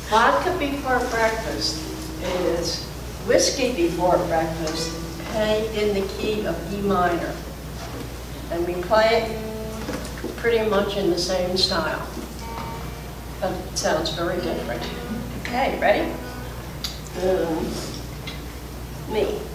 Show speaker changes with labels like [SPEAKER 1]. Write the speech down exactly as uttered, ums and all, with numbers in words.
[SPEAKER 1] Vodka before breakfast is whiskey before breakfast, played in the key of E minor. And we play it pretty much in the same style, but it sounds very different. Okay, ready? Um, me.